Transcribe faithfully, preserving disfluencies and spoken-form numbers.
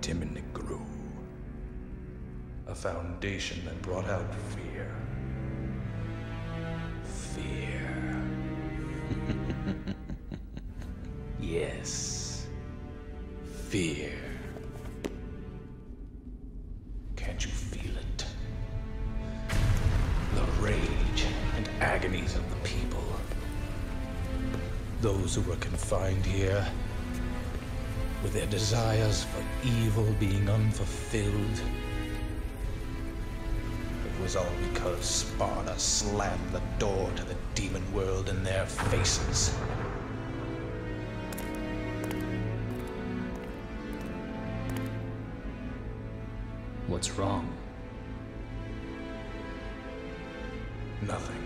timidly grew. A foundation that brought out fear. Fear. Yes. Fear. Can't you feel it? The rage and agonies of the people. Those who were confined here, with their desires for evil being unfulfilled. It was all because Sparta slammed the door to the demon world in their faces. What's wrong? Nothing.